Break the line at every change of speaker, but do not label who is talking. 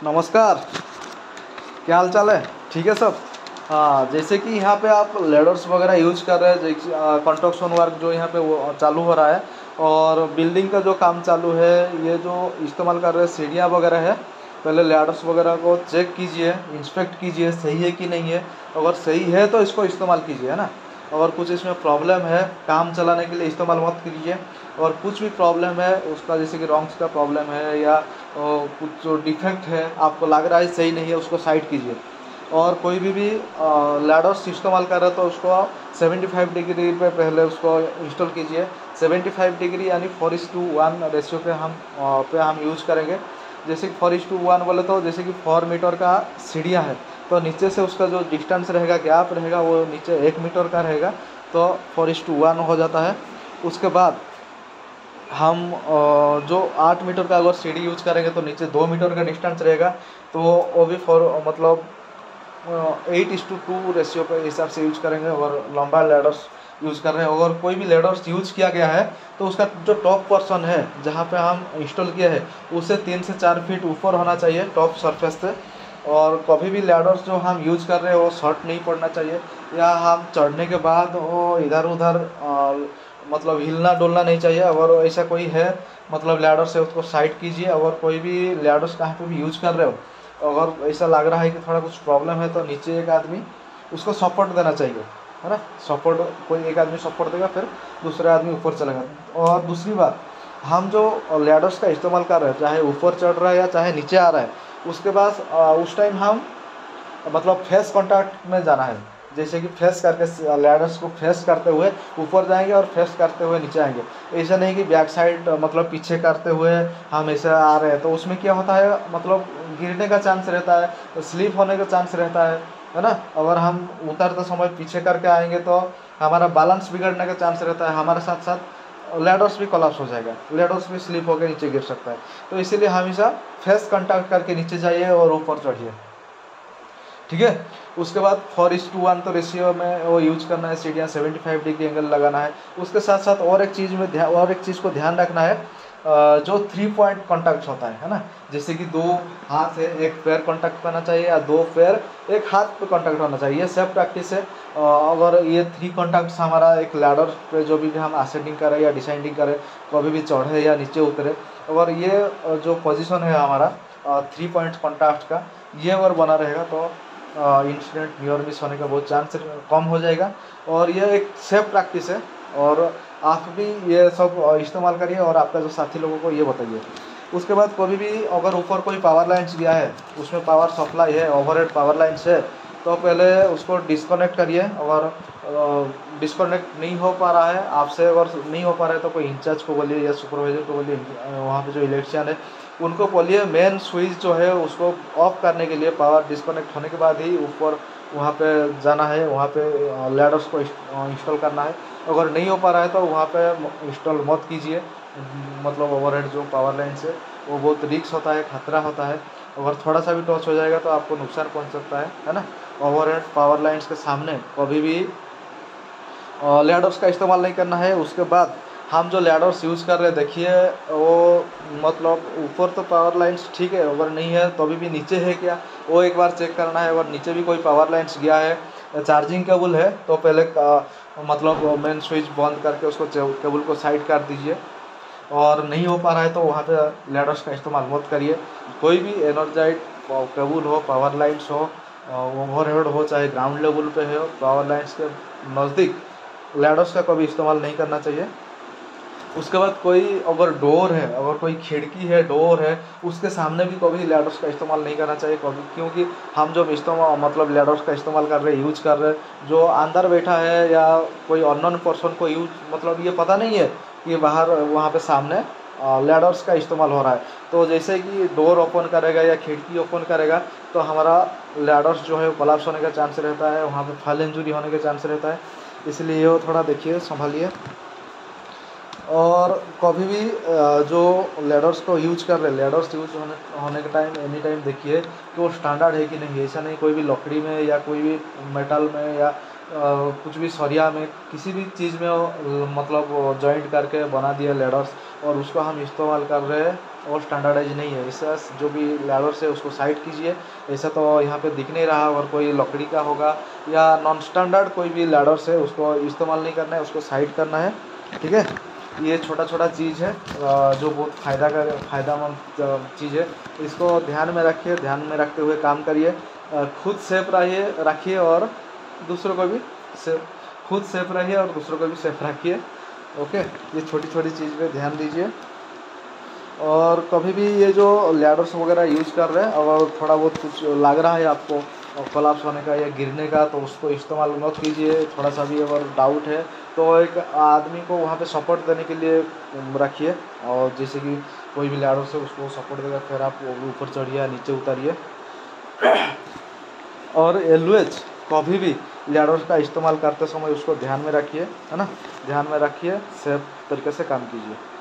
नमस्कार। क्या हाल चाल है? ठीक है सब। हाँ, जैसे कि यहाँ पे आप लेडर्स वगैरह यूज कर रहे हैं, जैसे कंस्ट्रक्शन वर्क जो यहाँ पे वो चालू हो रहा है और बिल्डिंग का जो काम चालू है, ये जो इस्तेमाल कर रहे हैं सीढ़ियाँ वगैरह है, पहले लेडर्स वगैरह को चेक कीजिए, इंस्पेक्ट कीजिए सही है कि नहीं है। अगर सही है तो इसको इस्तेमाल कीजिए, है ना। अगर कुछ इसमें प्रॉब्लम है, काम चलाने के लिए इस्तेमाल मत कीजिए। और कुछ भी प्रॉब्लम है उसका, जैसे कि रॉन्ग्स का प्रॉब्लम है या कुछ जो डिफेक्ट है आपको लग रहा है सही नहीं है, उसको साइड कीजिए। और कोई भी लैडर्स इस्तेमाल कर रहे हो तो उसको 75 डिग्री पे पहले उसको इंस्टॉल कीजिए। 75 डिग्री यानी 4:1 रेशियो पे हम यूज़ करेंगे। जैसे कि 4:1 बोले तो जैसे कि 4 मीटर का सीढ़ियाँ है तो नीचे से उसका जो डिस्टेंस रहेगा, गैप रहेगा, वो नीचे 1 मीटर का रहेगा, तो 4:1 हो जाता है। उसके बाद हम जो 8 मीटर का अगर सीढ़ी यूज करेंगे तो नीचे 2 मीटर का डिस्टेंस रहेगा, तो वो भी मतलब 8:2 रेशियो के हिसाब से यूज करेंगे। और लंबा लेडर्स यूज कर रहे हैं, अगर कोई भी लेडर्स यूज किया गया है तो उसका जो टॉप पोर्शन है जहाँ पे हम इंस्टॉल किए हैं उससे 3 से 4 फीट ऊपर होना चाहिए टॉप सरफेस से। और कभी भी लेडर्स जो हम यूज कर रहे हैं वो शॉर्ट नहीं पड़ना चाहिए, या हम चढ़ने के बाद वो इधर उधर मतलब हिलना डोलना नहीं चाहिए। अगर ऐसा कोई है मतलब लैडर से उसको साइड कीजिए। अगर कोई भी लैडर्स कहीं पे भी यूज कर रहे हो, अगर ऐसा लग रहा है कि थोड़ा कुछ प्रॉब्लम है तो नीचे एक आदमी उसको सपोर्ट देना चाहिए, है ना। सपोर्ट, कोई एक आदमी सपोर्ट देगा, फिर दूसरा आदमी ऊपर चलेगा। और दूसरी बात, हम जो लैडर्स का इस्तेमाल कर रहे हैं, चाहे ऊपर चढ़ रहा है या चाहे नीचे आ रहा है, उसके बाद उस टाइम हम मतलब फेस कांटेक्ट में जाना है। जैसे कि फेस करके लैडर्स को फेस करते हुए ऊपर जाएंगे और फेस करते हुए नीचे आएंगे। ऐसा नहीं कि बैक साइड मतलब पीछे करते हुए हम ऐसे आ रहे हैं, तो उसमें क्या होता है मतलब गिरने का चांस रहता है, स्लिप होने का चांस रहता है ना। अगर हम उतरते समय पीछे करके आएंगे तो हमारा बैलेंस बिगड़ने का चांस रहता है, हमारे साथ साथ लैडर्स भी कोलैप्स हो जाएगा, लैडर्स भी स्लिप होकर नीचे गिर सकता है। तो इसीलिए हमेशा फेस कांटेक्ट करके नीचे जाइए और ऊपर चढ़िए, ठीक है। उसके बाद 4:1 तो रेशियो में वो यूज करना है, सीढ़ियाँ 75 डिग्री एंगल लगाना है। उसके साथ साथ और एक चीज़ को ध्यान रखना है, जो 3 पॉइंट कॉन्टैक्ट होता है ना। जैसे कि 2 हाथ है, एक पैर कॉन्टैक्ट करना चाहिए, या 2 पैर एक हाथ पे कॉन्टैक्ट होना चाहिए। ये सब प्रैक्टिस है। अगर ये 3 कॉन्टैक्ट्स हमारा एक लैडर पे जो भी हम असेंडिंग करें या डिसेंडिंग करें, कभी भी चढ़े या नीचे उतरे, अगर ये जो पोजीशन है हमारा 3 पॉइंट कॉन्टैक्ट का, ये अगर बना रहेगा तो इंसिडेंट नियर मिस होने का बहुत चांस कम हो जाएगा। और ये एक सेफ प्रैक्टिस है, और आप भी ये सब इस्तेमाल करिए और आपका जो साथी लोगों को ये बताइए। उसके बाद कभी भी अगर ऊपर कोई पावर लाइन्स गया है, उसमें पावर सप्लाई है, ओवरहेड पावर लाइन्स है, तो पहले उसको डिस्कनेक्ट करिए। अगर डिस्कनेक्ट नहीं हो पा रहा है आपसे, अगर नहीं हो पा रहा है तो कोई इंचार्ज को बोलिए या सुपरवाइजर को बोलिए, वहाँ पे जो इलेक्ट्रिशियन है उनको बोलिए मेन स्विच जो है उसको ऑफ करने के लिए पावर डिस्कनेक्ट होने के बाद ही ऊपर वहाँ पे जाना है, वहाँ पे लैडर्स को इंस्टॉल करना है। अगर नहीं हो पा रहा है तो वहाँ पे इंस्टॉल मत कीजिए। मतलब ओवरहेड जो पावर लाइन से वो बहुत रिस्क होता है, खतरा होता है। अगर थोड़ा सा भी टच हो जाएगा तो आपको नुकसान पहुँच सकता है ना। ओवरहेड पावर लाइन्स के सामने कभी भी लैडर्स का इस्तेमाल नहीं करना है। उसके बाद हम जो लैडर्स यूज़ कर रहे हैं, देखिए वो मतलब ऊपर तो पावर लाइन्स ठीक है, अगर नहीं है तो अभी भी नीचे है क्या, वो एक बार चेक करना है। अगर नीचे भी कोई पावर लाइन्स गया है, चार्जिंग केबल है, तो पहले मतलब मेन स्विच बंद करके उसको केबल को साइड कर दीजिए। और नहीं हो पा रहा है तो वहाँ पे लैडर्स का इस्तेमाल मत करिए। कोई भी एनर्जाइड केबल हो, पावर लाइन्स हो, ओवरहेड हो, चाहे ग्राउंड लेवल पे हो, पावर लाइन्स के नज़दीक लैडर्स का कभी इस्तेमाल नहीं करना चाहिए। उसके बाद कोई अगर डोर है, अगर कोई खिड़की है, डोर है, उसके सामने भी कभी लैडर्स का इस्तेमाल नहीं करना चाहिए कभी, क्योंकि हम जब इस्तेमाल मतलब लैडर्स का इस्तेमाल कर रहे हैं, यूज कर रहे हैं, जो अंदर बैठा है या कोई अननोन पर्सन को यूज मतलब ये पता नहीं है कि बाहर वहाँ पे सामने लैडर्स का इस्तेमाल हो रहा है। तो जैसे कि डोर ओपन करेगा या खिड़की ओपन करेगा तो हमारा लैडर्स जो है कोलैप्स होने का चांस रहता है, वहाँ पे फॉल इंजरी होने का चांस रहता है। इसलिए ये थोड़ा देखिए, संभालिए। और कभी भी जो लैडर्स को यूज कर रहे हैं, लैडर्स यूज होने के टाइम एनी टाइम देखिए कि वो स्टैंडर्ड है कि नहीं। ऐसा नहीं कोई भी लकड़ी में या कोई भी मेटल में या कुछ भी सरिया में, किसी भी चीज़ में मतलब जॉइंट करके बना दिया लैडर्स और उसको हम इस्तेमाल कर रहे हैं और स्टैंडर्डाइज नहीं है। इससे जो भी लैडर्स है उसको साइड कीजिए। ऐसा तो यहाँ पे दिख नहीं रहा, और कोई लकड़ी का होगा या नॉन स्टैंडर्ड कोई भी लैडर्स है उसको इस्तेमाल नहीं करना है, उसको साइड करना है। ठीक है, ये छोटा छोटा चीज़ है जो बहुत फ़ायदामंद चीज़ है। इसको ध्यान में रखिए, ध्यान में रखते हुए काम करिए। खुद सेफ रखिए और दूसरों को भी खुद सेफ रहिए और दूसरों को भी सेफ रखिए। ओके, ये छोटी छोटी चीज़ पे ध्यान दीजिए। और कभी भी ये जो लैडर्स वगैरह यूज कर रहे हैं, अगर थोड़ा बहुत कुछ लग रहा है आपको कोलैप्स होने का या गिरने का, तो उसको इस्तेमाल मत कीजिए। थोड़ा सा भी अगर डाउट है तो एक आदमी को वहाँ पे सपोर्ट देने के लिए रखिए, और जैसे कि कोई भी लैडर से उसको सपोर्ट देगा, फिर आप ऊपर चढ़िए नीचे उतारिए। और ऑलवेज कभी भी लैडर का इस्तेमाल करते समय उसको ध्यान में रखिए, है ना, ध्यान में रखिए, सेफ तरीके से काम कीजिए।